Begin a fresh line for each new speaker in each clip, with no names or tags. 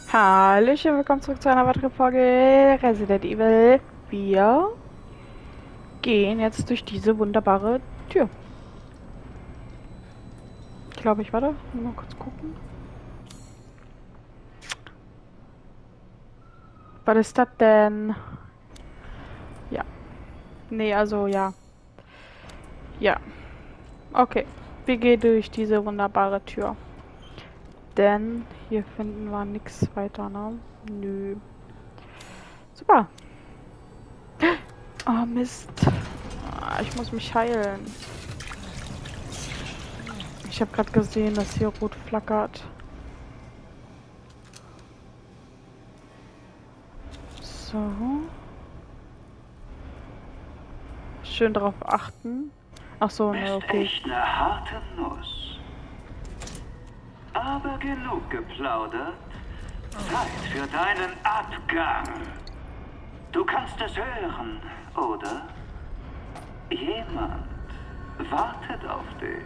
Hallöchen, willkommen zurück zu einer weiteren Folge Resident Evil. Wir gehen jetzt durch diese wunderbare Tür. Ich glaube, ich warte. Mal kurz gucken. Was ist das denn? Ja. Nee, also ja. Ja. Okay. Wir gehen durch diese wunderbare Tür. Denn hier finden wir nichts weiter, ne? Nö. Super. Oh Mist. Ich muss mich heilen. Ich habe gerade gesehen, dass hier rot flackert. So. Schön darauf achten. Ach so, ne, okay.
Echt eine harte Nuss. Aber genug geplaudert. Zeit für deinen Abgang. Du kannst es hören, oder? Jemand wartet auf dich.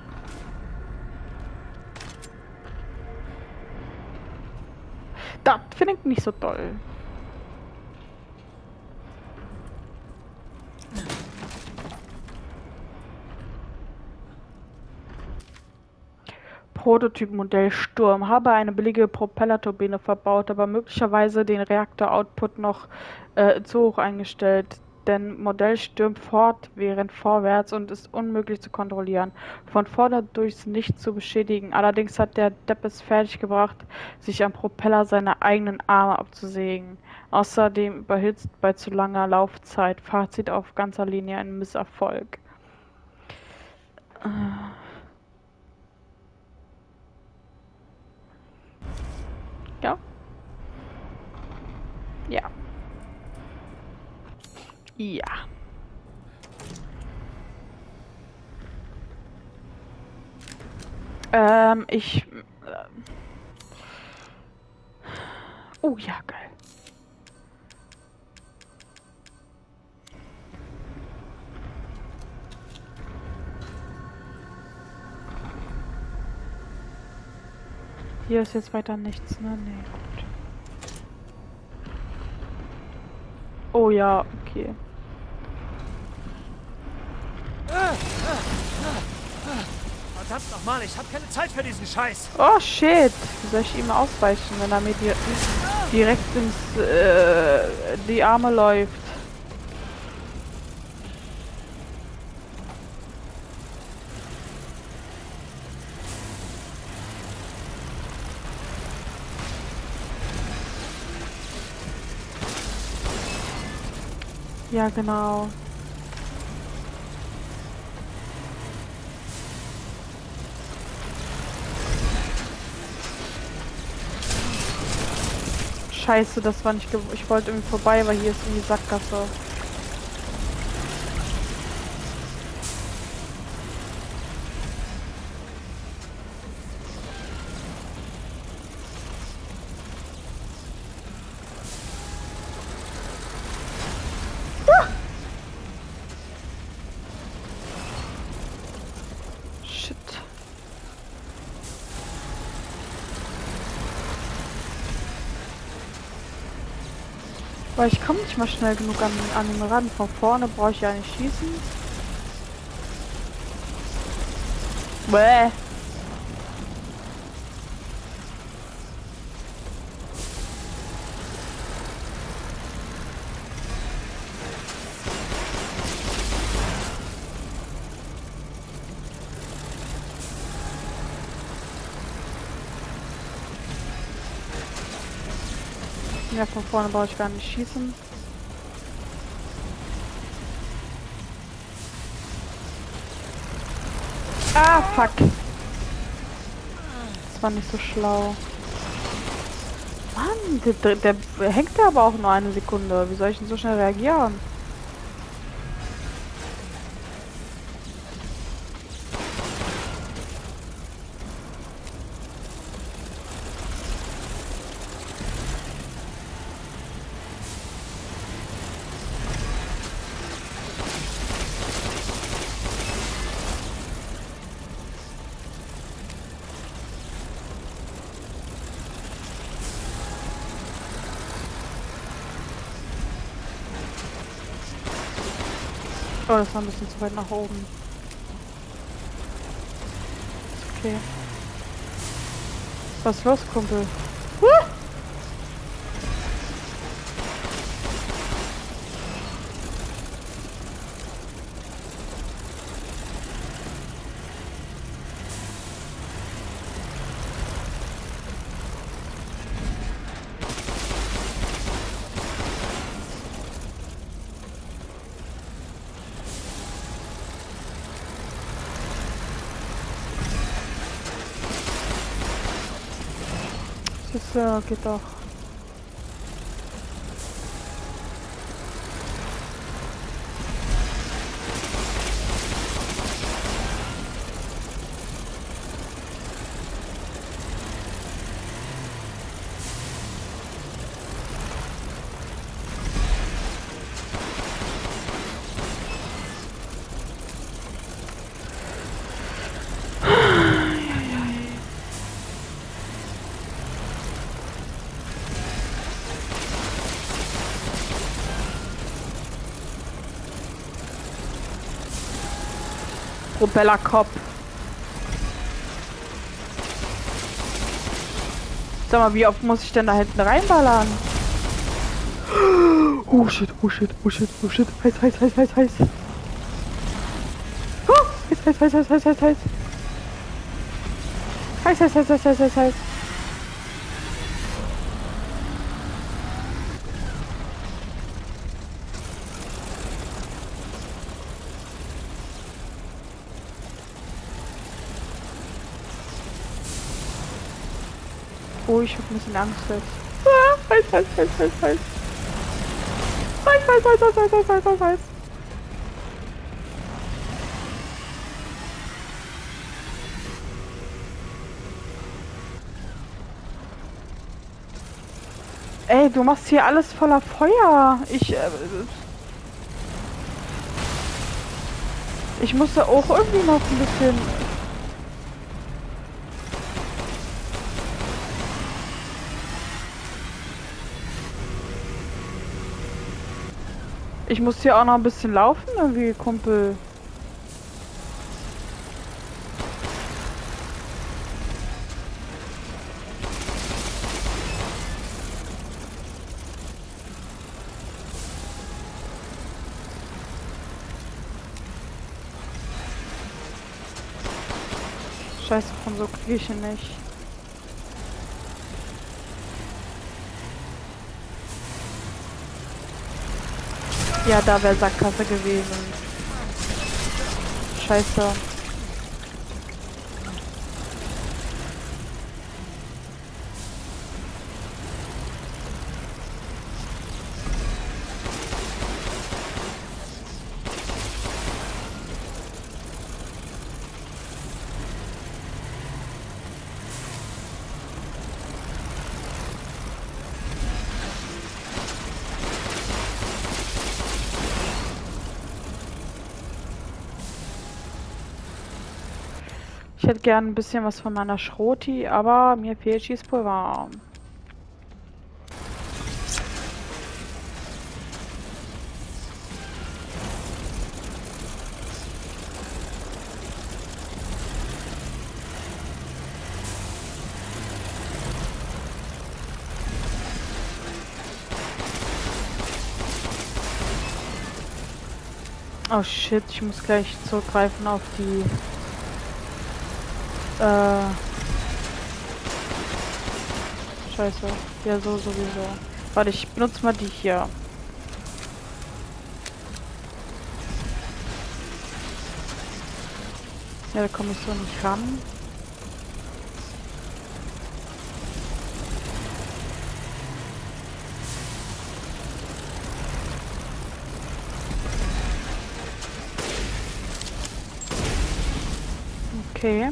Das finde ich nicht so toll. Prototypmodell Sturm. Habe eine billige Propellerturbine verbaut, aber möglicherweise den Reaktor-Output noch zu hoch eingestellt. Denn Modell stürmt fortwährend vorwärts und ist unmöglich zu kontrollieren. Von vorne durchs Nichts zu beschädigen. Allerdings hat der Depp es fertiggebracht, sich am Propeller seine eigenen Arme abzusägen. Außerdem überhitzt bei zu langer Laufzeit. Fazit auf ganzer Linie ein Misserfolg. Ja. Ja. Ja. Ich. Oh ja, geil. Hier ist jetzt weiter nichts, ne? Nee, gut. Oh ja, okay.
Verdammt nochmal, ich habe keine Zeit für diesen Scheiß.
Oh shit! Wie soll ich ihm ausweichen, wenn er mir direkt ins die Arme läuft? Ja, genau. Scheiße, das war nicht ich wollte irgendwie vorbei, weil hier ist irgendwie Sackgasse. Shit. Weil ich komme nicht mal schnell genug an den Rand. Von vorne brauche ich ja nicht schießen. Bäh. Ja, von vorne brauche ich gar nicht schießen. Ah, fuck. Das war nicht so schlau. Mann, der hängt da aber auch nur eine Sekunde. Wie soll ich denn so schnell reagieren? Oh, das war ein bisschen zu weit nach oben. Ist okay. Was ist los, Kumpel? Das geht doch. Propellerkopf. Sag mal, wie oft muss ich denn da hinten reinballern? Oh shit, oh shit, oh shit, oh shit. Heiß, heiß, heiß, heiß, heiß. Heiß, heiß, heiß, heiß, heiß, heiß. Heiß, heiß, heiß, heiß, heiß, heiß, heiß. Oh, ich hab ein bisschen Angst jetzt. Heiß, heiß, heiß, heiß, heiß. Heiß, heiß, heiß, heiß, heiß, heiß, heiß, heiß, heiß. Ey, du machst hier alles voller Feuer. Ich musste auch irgendwie noch ein bisschen... Ich muss hier auch noch ein bisschen laufen, irgendwie, Kumpel. Scheiße, von so kriege ich ihn nicht. Ja, da wäre Sackgasse gewesen. Scheiße. Ich hätte gern ein bisschen was von meiner Schroti, aber mir fehlt Schießpulver. Oh shit, ich muss gleich zurückgreifen auf die... Scheiße. Ja, so sowieso. Warte, ich benutze mal die hier. Ja, da komme ich so nicht ran. Okay.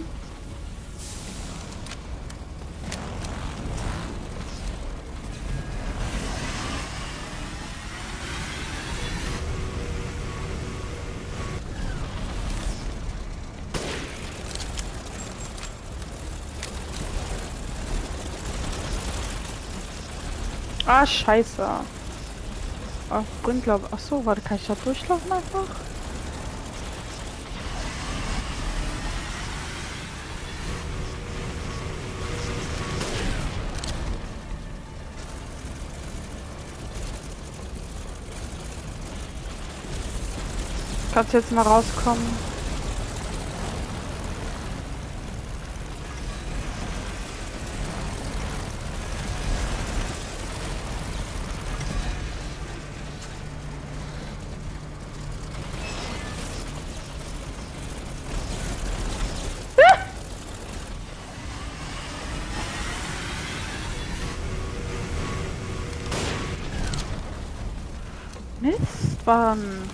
Ah, scheiße. Ach, bringt glaube. Ach so, warte, kann ich da durchlaufen einfach? Kannst du jetzt mal rauskommen? Mist, Mann.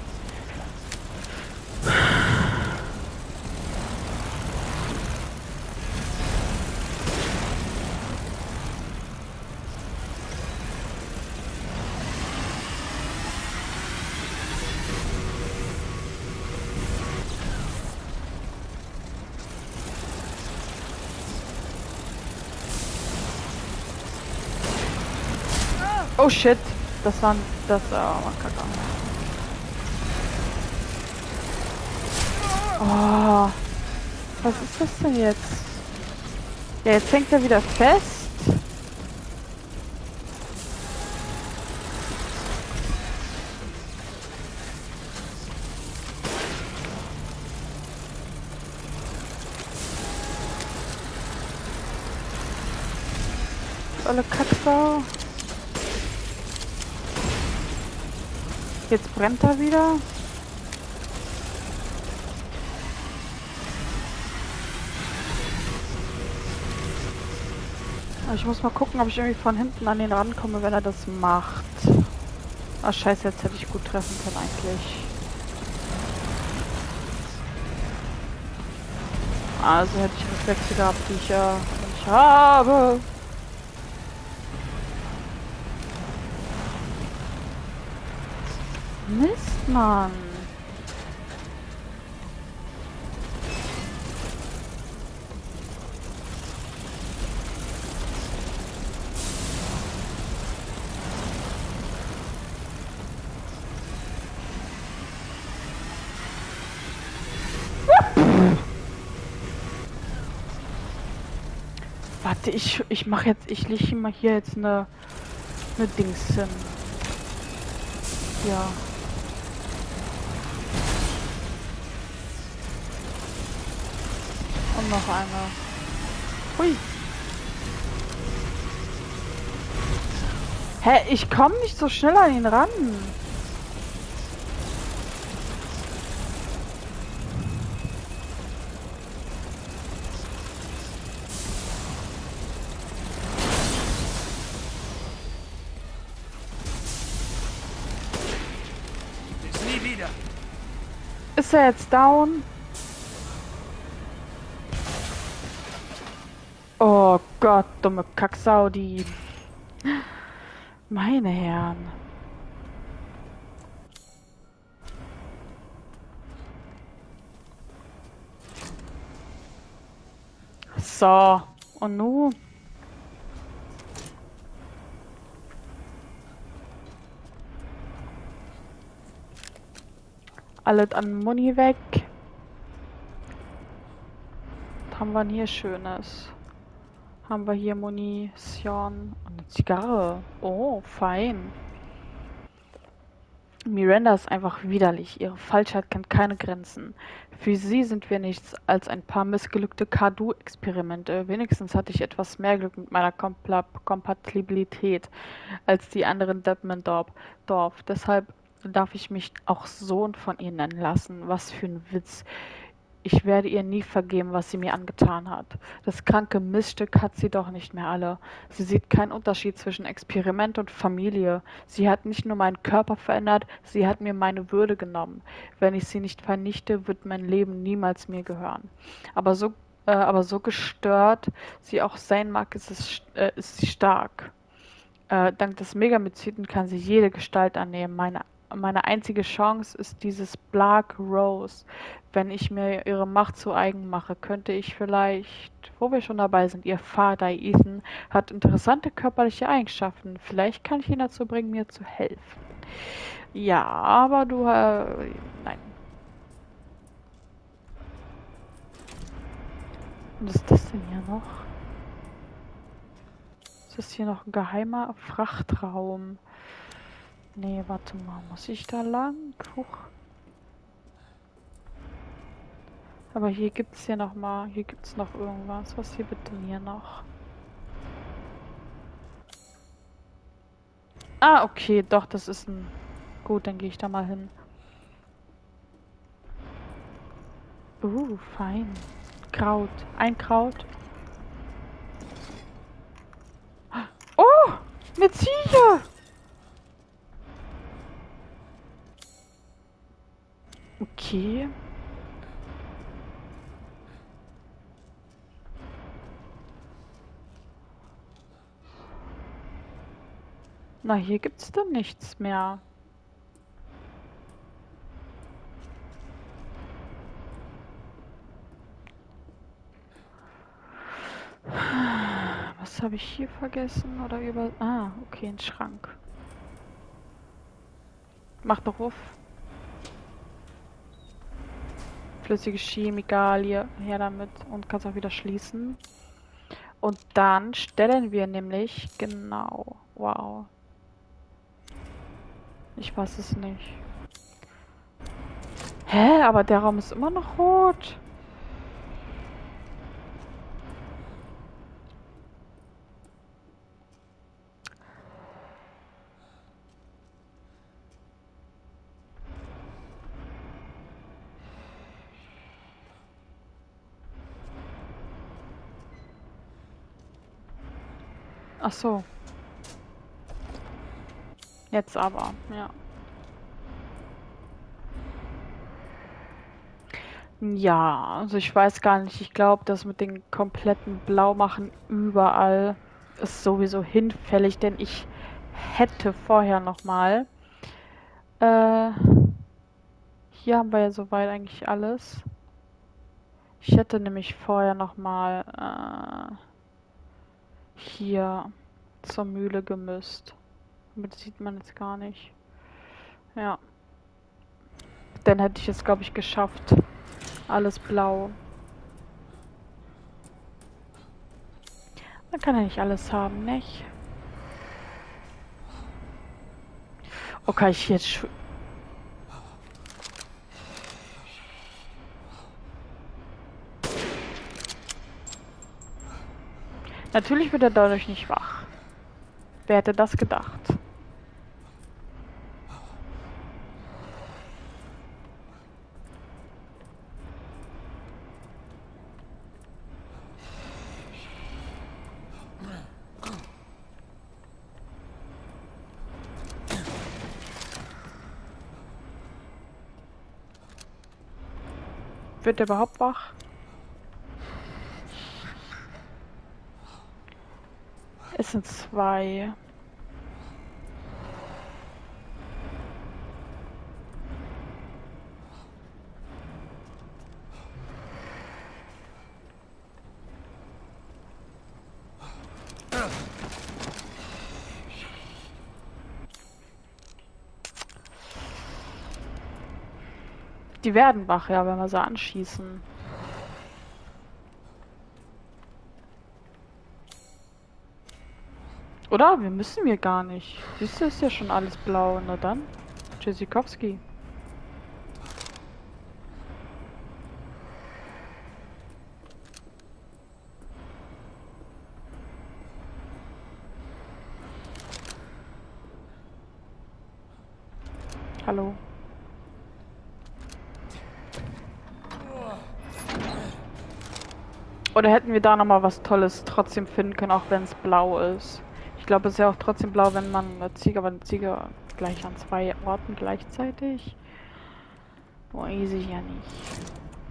Oh shit, das war das. Oh, Kacke. Oh, was ist das denn jetzt? Ja, jetzt hängt er wieder fest. Alle Kacksau. Jetzt brennt er wieder. Ich muss mal gucken, ob ich irgendwie von hinten an den rankomme, wenn er das macht. Ah, scheiße, jetzt hätte ich gut treffen können eigentlich. Also hätte ich Reflexe gehabt, die ich ja nicht habe. Mist, Mann. Warte, ich mache jetzt, ich lege mal hier jetzt eine Dings hin. Ja. Und noch eine. Hui. Hä, ich komme nicht so schnell an ihn ran.
Bis nie wieder.
Ist er jetzt down? Oh Gott, dumme Kacksau, die... Meine Herren. So, und nu? Alles an Muni weg. Was haben wir denn hier Schönes? Haben wir hier Munition und eine Zigarre. Oh, fein. Miranda ist einfach widerlich. Ihre Falschheit kennt keine Grenzen. Für sie sind wir nichts als ein paar missglückte Kadu-Experimente. Wenigstens hatte ich etwas mehr Glück mit meiner Kompatibilität als die anderen Deppmendorf. Deshalb darf ich mich auch Sohn von ihr nennen lassen. Was für ein Witz. Ich werde ihr nie vergeben, was sie mir angetan hat. Das kranke Miststück hat sie doch nicht mehr alle. Sie sieht keinen Unterschied zwischen Experiment und Familie. Sie hat nicht nur meinen Körper verändert, sie hat mir meine Würde genommen. Wenn ich sie nicht vernichte, wird mein Leben niemals mir gehören. Aber so gestört sie auch sein mag, ist sie stark. Dank des Megamyceten kann sie jede Gestalt annehmen. Meine einzige Chance ist dieses Black Rose. Wenn ich mir ihre Macht zu eigen mache, könnte ich vielleicht, wo wir schon dabei sind, ihr Vater Ethan hat interessante körperliche Eigenschaften. Vielleicht kann ich ihn dazu bringen, mir zu helfen. Ja, aber du, nein. Was ist das denn hier noch? Ist das hier noch ein geheimer Frachtraum? Nee, warte mal, muss ich da lang? Huch. Aber hier gibt's hier noch mal, hier gibt's noch irgendwas. Was hier bitte hier noch? Ah, okay, doch, das ist ein... Gut, dann gehe ich da mal hin. Fein. Kraut. Ein Kraut. Oh! Eine Ziege! Okay. Na, hier gibt's dann nichts mehr. Was habe ich hier vergessen oder über... Ah, okay, ein Schrank. Mach doch auf. Flüssige Chemikalie, her damit und kannst auch wieder schließen. Und dann stellen wir nämlich... Genau. Wow. Ich weiß es nicht. Hä? Aber der Raum ist immer noch rot. Ach so. Jetzt aber, ja. Ja, also ich weiß gar nicht. Ich glaube, das mit den kompletten Blaumachen überall ist sowieso hinfällig, denn ich hätte vorher nochmal. Hier haben wir ja soweit eigentlich alles. Ich hätte nämlich vorher nochmal hier zur Mühle gemüsst. Aber das sieht man jetzt gar nicht. Ja. Dann hätte ich es, glaube ich, geschafft. Alles blau. Man kann ja nicht alles haben, nicht? Okay, ich jetzt... Natürlich wird er dadurch nicht wach. Wer hätte das gedacht? Wird er überhaupt wach? Es sind 2. Die werden wach, ja, wenn wir sie anschießen. Oder? Wir müssen wir gar nicht. Siehst du, ist ja schon alles blau. Na dann. Tschüssikowski. Hallo. Oder hätten wir da nochmal was Tolles trotzdem finden können, auch wenn es blau ist. Ich glaube, es ist ja auch trotzdem blau, wenn man eine Ziege, aber eine Ziege gleich an 2 Orten gleichzeitig. Weiß ich ja nicht.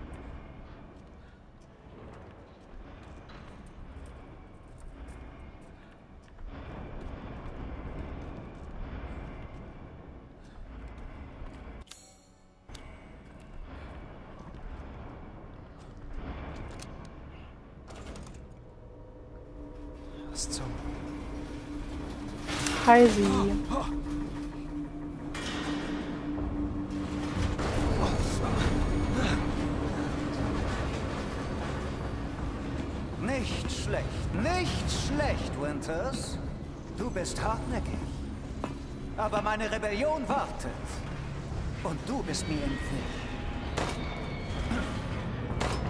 Was zum...
Heisi.
Nicht schlecht, nicht schlecht, Winters. Du bist hartnäckig. Aber meine Rebellion wartet. Und du bist mir im Weg.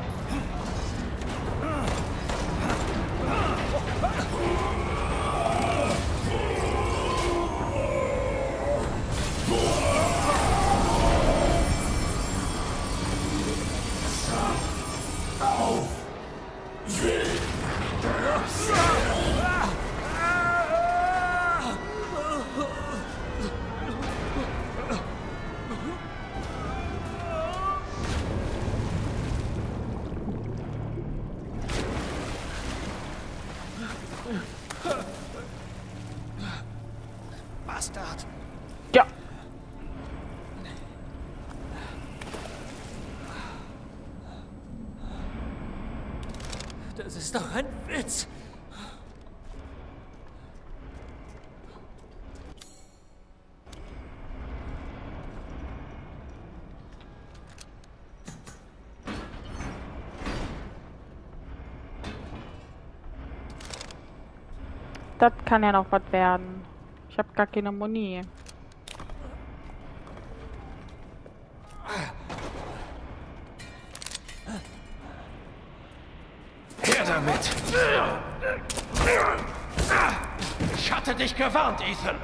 Bastard.
Ja.
Das ist doch ein Witz.
Das kann ja noch was werden. Ich habe gar keine Muni.
Her damit! Ich hatte dich gewarnt, Ethan!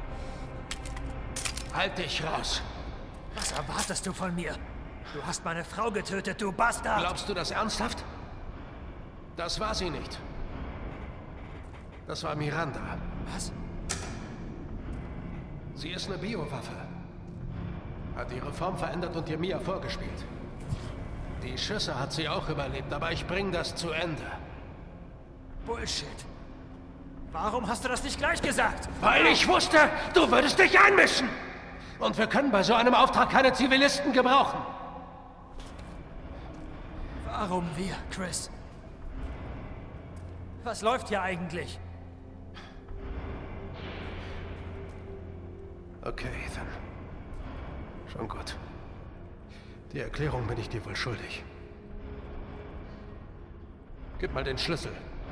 Halt dich raus!
Was erwartest du von mir? Du hast meine Frau getötet, du Bastard!
Glaubst du das ernsthaft? Das war sie nicht. Das war Miranda.
Was?
Sie ist eine Biowaffe. Hat ihre Form verändert und dir Mia vorgespielt. Die Schüsse hat sie auch überlebt, aber ich bring das zu Ende.
Bullshit. Warum hast du das nicht gleich gesagt?
Weil ich wusste, du würdest dich einmischen! Und wir können bei so einem Auftrag keine Zivilisten gebrauchen.
Warum wir, Chris? Was läuft hier eigentlich?
Okay, Ethan. Schon gut. Die Erklärung bin ich dir wohl schuldig. Gib mal den Schlüssel.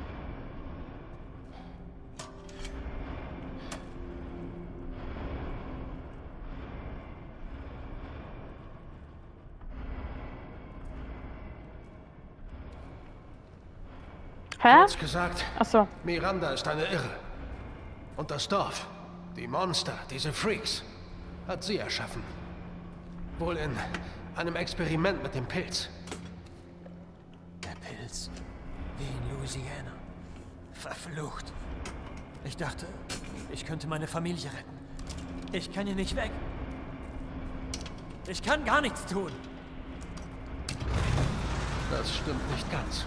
Hä?
Kurz gesagt,
Achso.
Miranda ist eine Irre. Und das Dorf, die Monster, diese Freaks, hat sie erschaffen. Wohl in einem Experiment mit dem Pilz.
Der Pilz. Wie in Louisiana. Verflucht. Ich dachte, ich könnte meine Familie retten. Ich kann hier nicht weg. Ich kann gar nichts tun.
Das stimmt nicht ganz.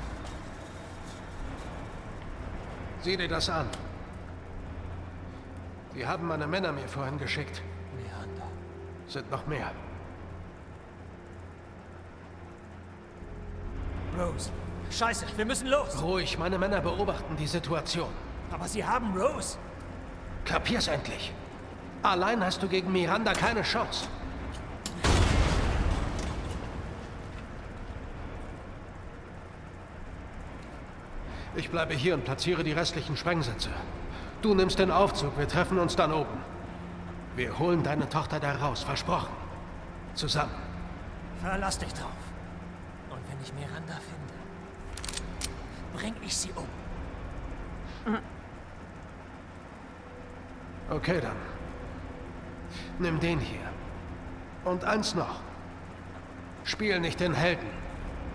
Sieh dir das an. Die haben meine Männer mir vorhin geschickt.
Miranda.
Sind noch mehr.
Rose. Scheiße, wir müssen los.
Ruhig, meine Männer beobachten die Situation.
Aber sie haben Rose.
Kapier's endlich. Allein hast du gegen Miranda keine Chance. Ich bleibe hier und platziere die restlichen Sprengsätze. Du nimmst den Aufzug, wir treffen uns dann oben. Wir holen deine Tochter da raus, versprochen. Zusammen.
Verlass dich drauf. Und wenn ich Miranda finde, bring ich sie um.
Okay, dann. Nimm den hier. Und eins noch. Spiel nicht den Helden.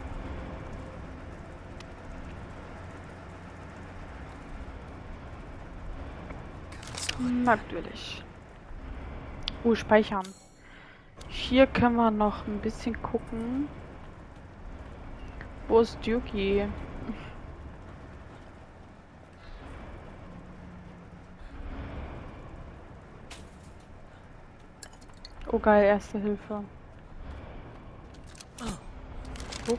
Natürlich. Speichern. Hier können wir noch ein bisschen gucken. Wo ist Dukey? Oh geil, Erste Hilfe. Huch.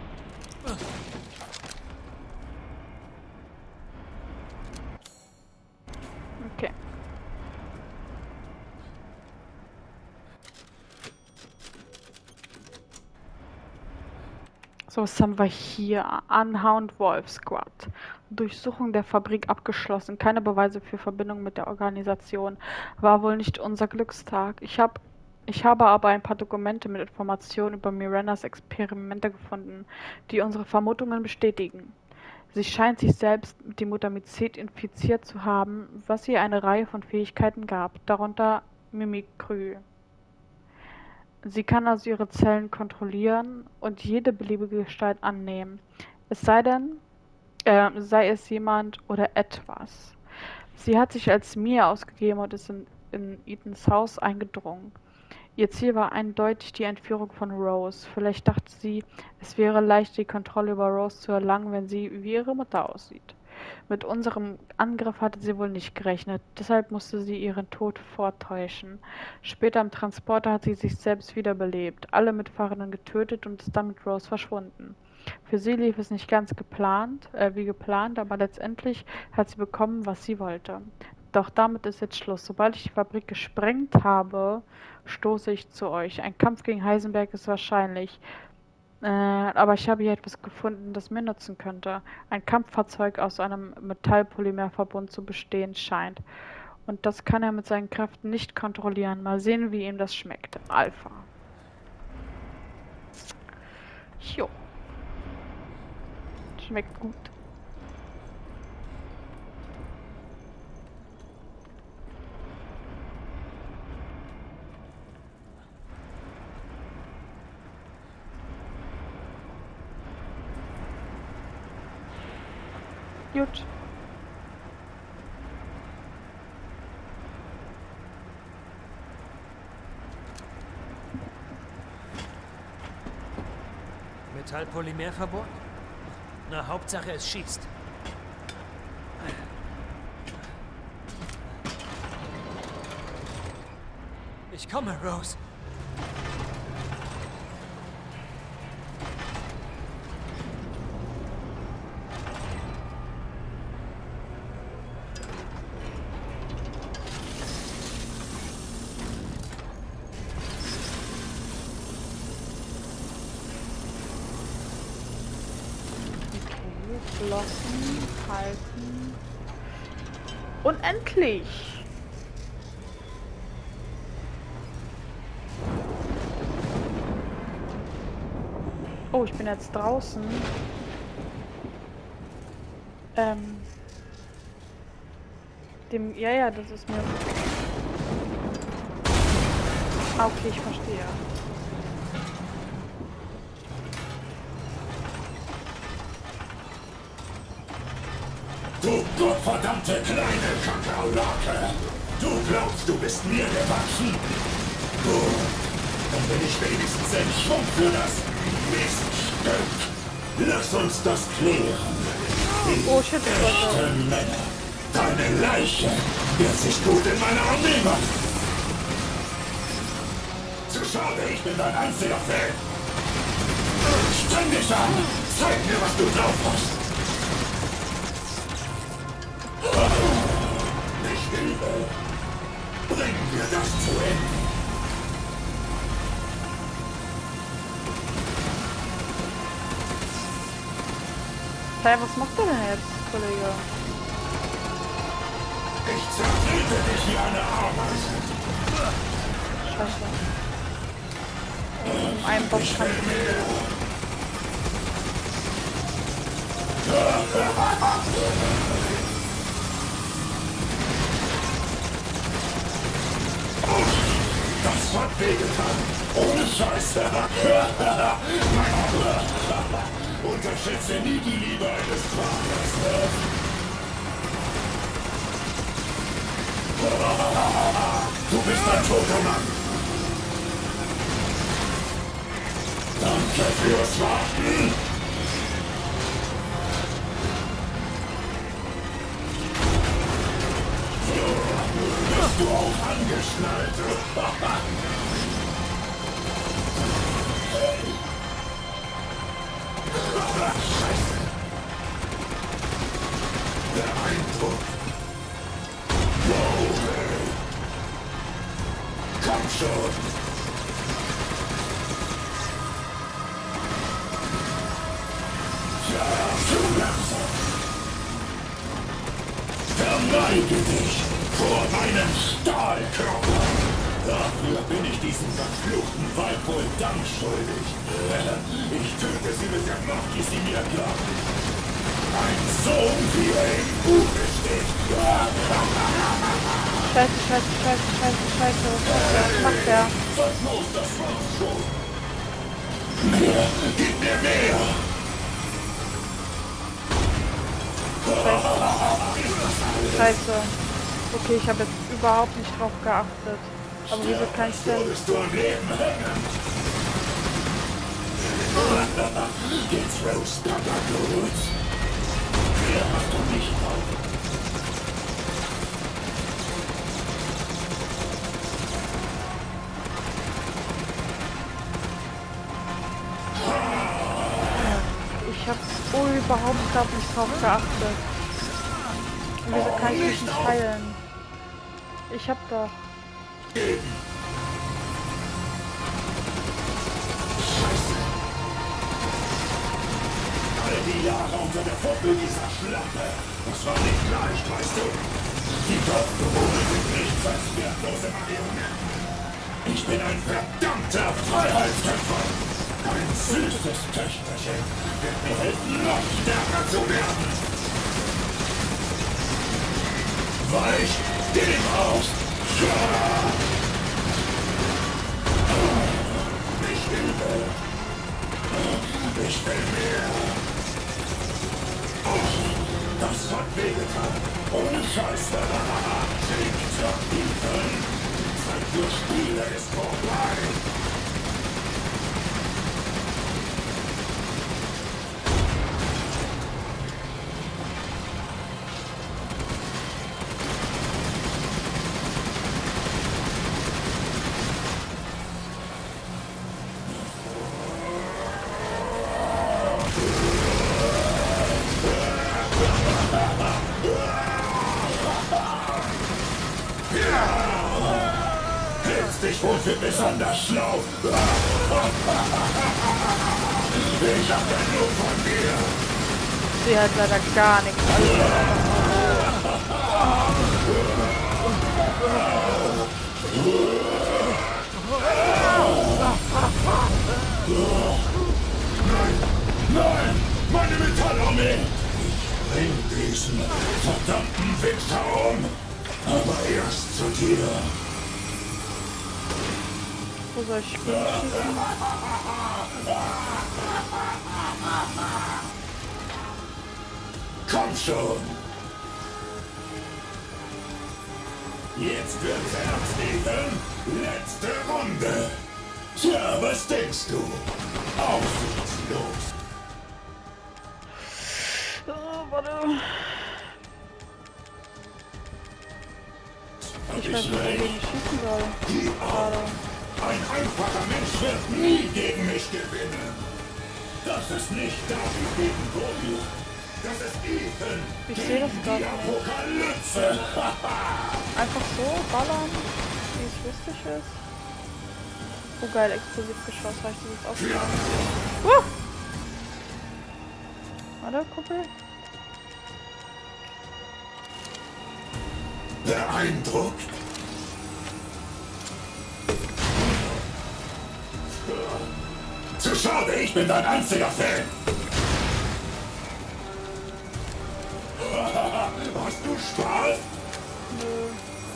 Okay. So, was haben wir hier? Unhound Wolf Squad. Durchsuchung der Fabrik abgeschlossen. Keine Beweise für Verbindung mit der Organisation. War wohl nicht unser Glückstag. Ich habe aber ein paar Dokumente mit Informationen über Mirandas Experimente gefunden, die unsere Vermutungen bestätigen. Sie scheint sich selbst mit dem Mutamizid infiziert zu haben, was ihr eine Reihe von Fähigkeiten gab, darunter Mimikry. Sie kann also ihre Zellen kontrollieren und jede beliebige Gestalt annehmen, es sei denn, sei es jemand oder etwas. Sie hat sich als Mia ausgegeben und ist in Ethans Haus eingedrungen. Ihr Ziel war eindeutig die Entführung von Rose. Vielleicht dachte sie, es wäre leicht, die Kontrolle über Rose zu erlangen, wenn sie wie ihre Mutter aussieht. Mit unserem Angriff hatte sie wohl nicht gerechnet, deshalb musste sie ihren Tod vortäuschen. Später im Transporter hat sie sich selbst wiederbelebt, alle Mitfahrenden getötet und ist dann mit Rose verschwunden. Für sie lief es nicht ganz wie geplant, aber letztendlich hat sie bekommen, was sie wollte. Doch damit ist jetzt Schluss. Sobald ich die Fabrik gesprengt habe, stoße ich zu euch. Ein Kampf gegen Heisenberg ist wahrscheinlich. Aber ich habe hier etwas gefunden, das mir nutzen könnte. Ein Kampffahrzeug aus einem Metallpolymerverbund zu bestehen scheint. Und das kann er mit seinen Kräften nicht kontrollieren. Mal sehen, wie ihm das schmeckt. Alpha. Jo. Schmeckt gut. Gut.
Metallpolymerverbund? Na, Hauptsache es schießt. Ich komme, Rose.
Flossen, halten. Unendlich! Oh, ich bin jetzt draußen. Ja, das ist mir... Ah, okay, ich verstehe.
Du gottverdammte kleine Kakerlake! Du glaubst, du bist mir gewachsen? Gut, dann bin ich wenigstens ein Schwung für das Miststück. Lass uns das klären.
Oh, shit, ich wollte...
Männer, deine Leiche wird sich gut in meiner Armee machen. Zu schade, ich bin dein einziger Fan. Streng dich an! Zeig mir, was du drauf hast! Ich liebe. Bringen wir das zu Ende.
Hey, was macht er denn jetzt, Kollege?
Ich zertrete dich wie eine Ameise.
Scheiße. Ein Boss kann ich nicht.
Das hat wehgetan. Ohne Scheiße. Unterschätze nie die Liebe eines Vaters. Du bist ein toter Mann. Danke fürs Warten. Bist du auch angeschnallt? Scheiße. Der Eindruck. Wow, hey. Komm schon. Ja, zu langsam. Verneige dich vor meinem Stahlkörper. Dafür bin ich diesem verfluchten Weib wohl Dank schuldig. Ich töte sie mit der Macht, die sie mir gab. Ein Sohn, wie er im Buche steht.
Scheiße. Was macht der?
Verflucht, das war's schon. Mehr, gib mir mehr.
Scheiße. Okay, ich habe jetzt überhaupt nicht drauf geachtet. Aber wieso kann ich denn...
Bist du am Leben hängen? Geht's Rose Papa gut? Mehr hast du nicht drauf.
Ich hab überhaupt gar nicht drauf geachtet. Und wieso kann ich mich nicht heilen? Ich hab doch.
All die Jahre unter der Fuppel dieser Schlampe. Das war nicht leicht, weißt du? Die Dorfbewohner sind nichts als wertlose Marionetten. Ich bin ein verdammter Freiheitskämpfer. Ein süßes Töchterchen wird mir helfen, noch stärker zu werden. Weich, geh raus! Ja! Ich will mehr. Ich will mehr. Das hat wehgetan. Ohne Scheiß. Tick-Tock, Ethan. Zeit für Spiele ist vorbei. Ich wohl für besonders schlau. Ich hab genug von dir.
Sie hat leider gar nichts.
Nein! Meine Metallarmee! Ich bring diesen verdammten Wichser um. Aber erst zu dir.
Wo soll ich spielen?
Komm schon! Jetzt wird's ernst, Ethan. Letzte Runde. Tja, was denkst du? Aussichtslos.
Oh, warte. Ich weiß nicht, wogegen ich schießen soll. Gerade.
Ein einfacher Mensch wird nie gegen mich gewinnen. Das ist nicht David gegen Goliath. Das ist Ethan
Ich sehe das
gegen
gar
die
nicht.
Apokalypse.
Einfach so ballern, wie es lustig ist. Oh geil, Explosivgeschoss, habe ich das jetzt aufgenommen. Warte, Kuppel.
Beeindruckt. Zu schade, ich bin dein einziger Fan. Hast du Spaß?
Nö.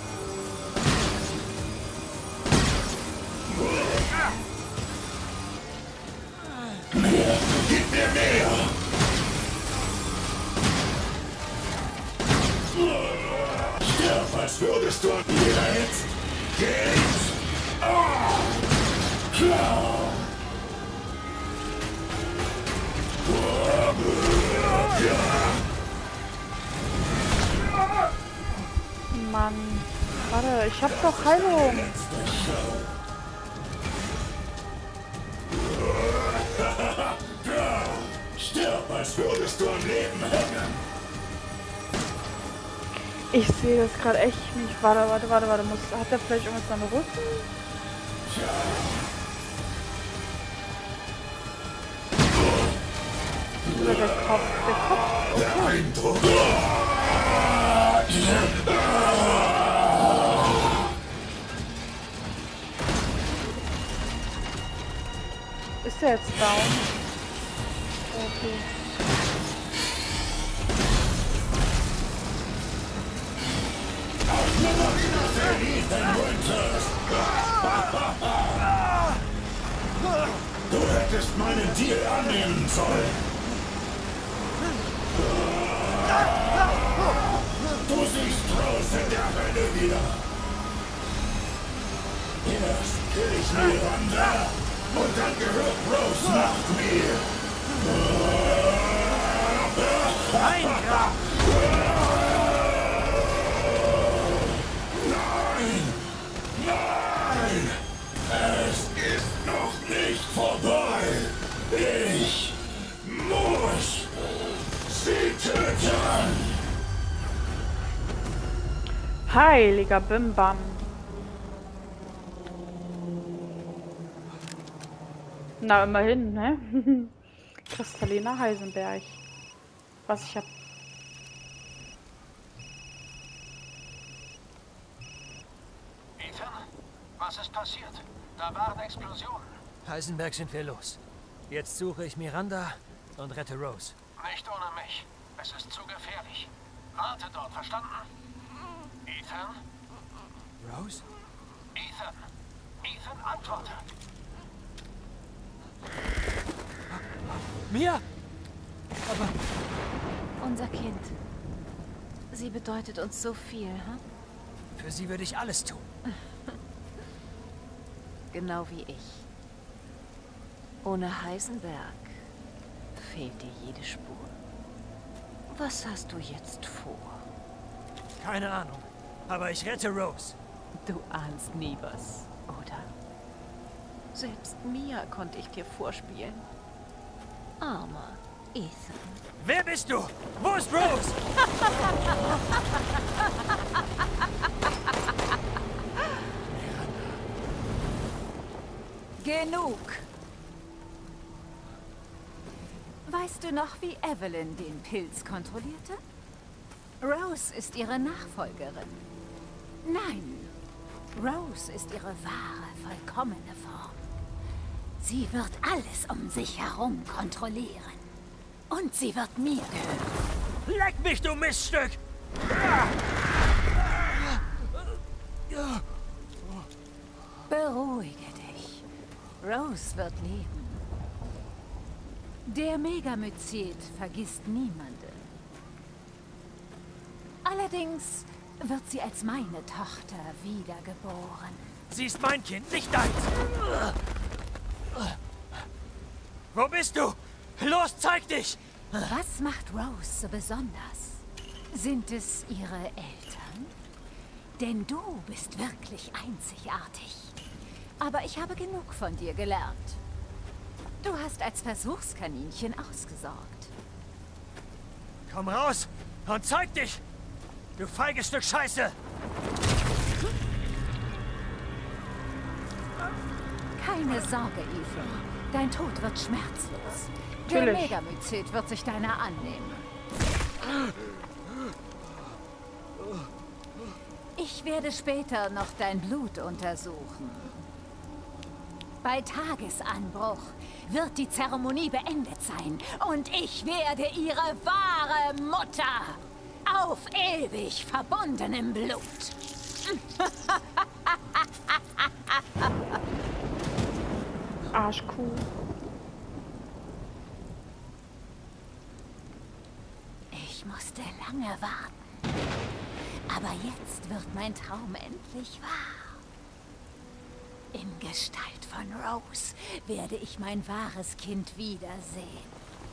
Mehr, gib mir mehr. Stirb, als würdest du an jeder jetzt. Geht's? Klar.
Mann. Warte, ich hab doch Heilung.
Stirb, als würdest du am Leben hängen.
Ich sehe das gerade echt nicht. Warte. Hat der vielleicht irgendwas am Rücken? Oder der Kopf? Der Kopf? Okay.
Beeindruckend.
Ist der jetzt down? Okay.
Du hättest meinen Deal annehmen sollen. Du siehst Rose in der Hölle wieder. Erst kill ich Miranda und dann gehört Rose nach mir.
Nein, Graf!
Nein! Es ist noch nicht vorbei! Ich muss sie töten!
Heiliger Bimbam. Na, immerhin, ne? Kristalliner Heisenberg. Was ich hab.
Ethan, was ist passiert? Da waren Explosionen.
Heisenberg sind wir los. Jetzt suche ich Miranda und rette Rose.
Nicht ohne mich. Es ist zu gefährlich. Warte dort, verstanden? Ethan?
Rose?
Ethan? Ethan, antworte.
Mia!
Unser Kind. Sie bedeutet uns so viel, hm?
Für sie würde ich alles tun.
Genau wie ich. Ohne Heisenberg fehlt dir jede Spur. Was hast du jetzt vor?
Keine Ahnung. Aber ich rette Rose.
Du ahnst nie was, oder? Selbst Mia konnte ich dir vorspielen. Armer Ethan.
Wer bist du? Wo ist Rose?
Genug! Weißt du noch, wie Evelyn den Pilz kontrollierte? Rose ist ihre Nachfolgerin. Nein, Rose ist ihre wahre, vollkommene Form. Sie wird alles um sich herum kontrollieren. Und sie wird mir gehören.
Leck mich, du Miststück!
Beruhige dich. Rose wird leben. Der Megamycet vergisst niemanden. Allerdings wird sie als meine Tochter wiedergeboren.
Sie ist mein Kind, nicht deins! Wo bist du? Los, zeig dich!
Was macht Rose so besonders? Sind es ihre Eltern? Denn du bist wirklich einzigartig. Aber ich habe genug von dir gelernt. Du hast als Versuchskaninchen ausgesorgt.
Komm raus und zeig dich! Du feiges Stück Scheiße!
Keine Sorge, Ethan. Dein Tod wird schmerzlos. Der
Natürlich.
Megamycet wird sich deiner annehmen. Ich werde später noch dein Blut untersuchen. Bei Tagesanbruch wird die Zeremonie beendet sein und ich werde ihre wahre Mutter auf ewig verbunden im Blut.
Arschkuh.
Ich musste lange warten. Aber jetzt wird mein Traum endlich wahr. In Gestalt von Rose werde ich mein wahres Kind wiedersehen.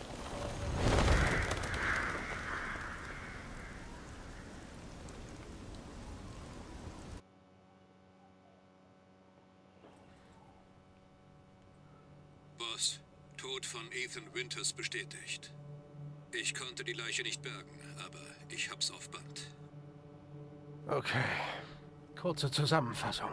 Boss, Tod von Ethan Winters bestätigt. Ich konnte die Leiche nicht bergen, aber ich hab's auf Band.
Okay, kurze Zusammenfassung.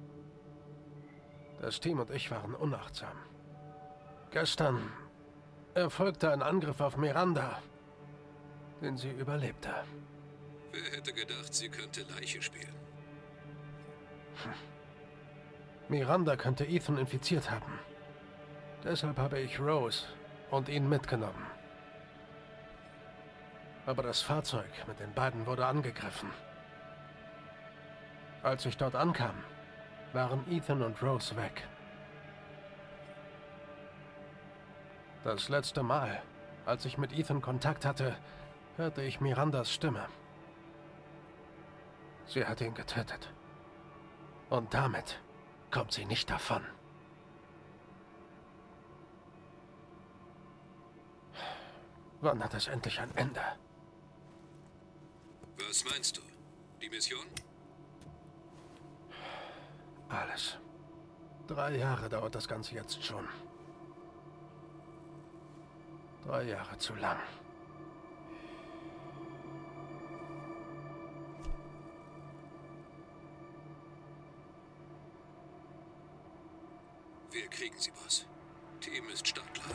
Das Team und ich waren unachtsam. Gestern erfolgte ein Angriff auf Miranda, den sie überlebte.
Wer hätte gedacht, sie könnte Leiche spielen?
Miranda könnte Ethan infiziert haben. Deshalb habe ich Rose und ihn mitgenommen. Aber das Fahrzeug mit den beiden wurde angegriffen. Als ich dort ankam, waren Ethan und Rose weg. Das letzte Mal, als ich mit Ethan Kontakt hatte, hörte ich Mirandas Stimme. Sie hat ihn getötet. Und damit kommt sie nicht davon. Wann hat es endlich ein Ende?
Was meinst du? Die Mission?
Alles. 3 Jahre dauert das Ganze jetzt schon. 3 Jahre zu lang.
Wir kriegen sie, Boss. Team ist startklar.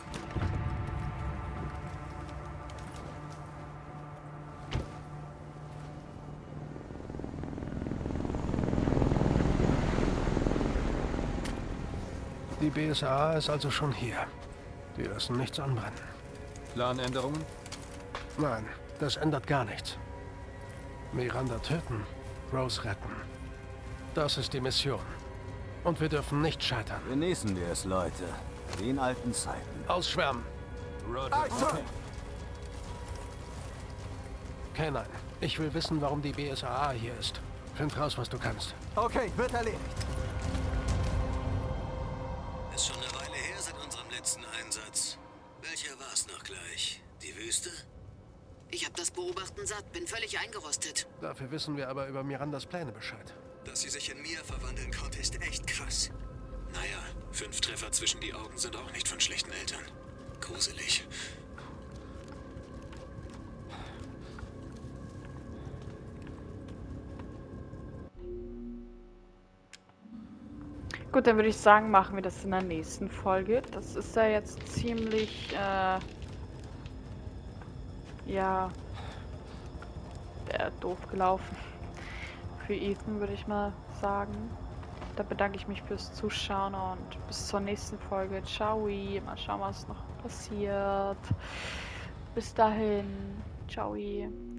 Die BSAA ist also schon hier. Die lassen nichts anbrennen.
Planänderungen?
Nein, das ändert gar nichts. Miranda töten, Rose retten. Das ist die Mission. Und wir dürfen nicht scheitern.
Genießen wir es, Leute. Wie in alten Zeiten.
Ausschwärmen. K9, ich will wissen, warum die BSAA hier ist. Find raus, was du kannst.
Okay, wird erledigt.
Ist schon eine Weile her seit unserem letzten Einsatz. Welcher war's noch gleich? Die Wüste?
Ich hab das Beobachten satt, bin völlig eingerostet.
Dafür wissen wir aber über Mirandas Pläne Bescheid.
Dass sie sich in Mia verwandeln konnte, ist echt krass. Naja, 5 Treffer zwischen die Augen sind auch nicht von schlechten Eltern. Gruselig.
Gut, dann würde ich sagen, machen wir das in der nächsten Folge. Das ist ja jetzt ziemlich, ja, doof gelaufen. Für Ethan, würde ich mal sagen. Da bedanke ich mich fürs Zuschauen und bis zur nächsten Folge. Ciao. Mal schauen, was noch passiert. Bis dahin. Ciao.